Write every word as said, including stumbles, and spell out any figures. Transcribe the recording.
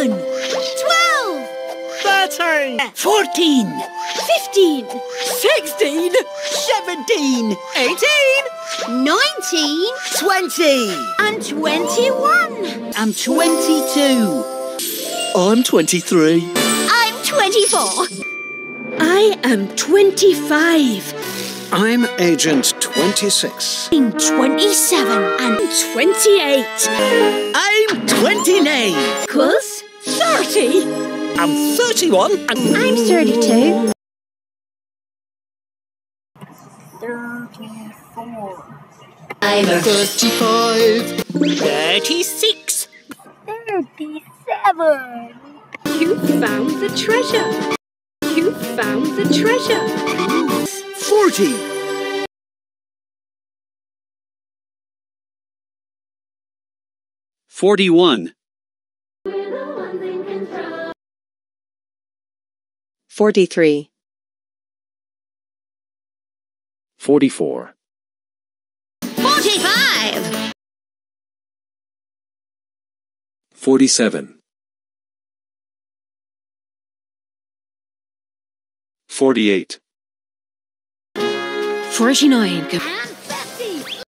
eleven, twelve, thirteen, fourteen, fifteen, sixteen, seventeen, eighteen, nineteen, twenty. and twenty-one. I'm twenty-two. I'm twenty-three. I'm twenty-four. I am twenty-five. I'm Agent twenty-six. I'm twenty-seven. And twenty-eight. I'm twenty-nine. Equals thirty. I'm thirty-one. And I'm thirty-two. thirty-four. I'm thirty-five. thirty-six. thirty-seven. You found the treasure. You found the treasure. Forty. Forty-one. Forty-three. Forty-four. forty-five. Forty-seven. Forty-eight. Forty-nine.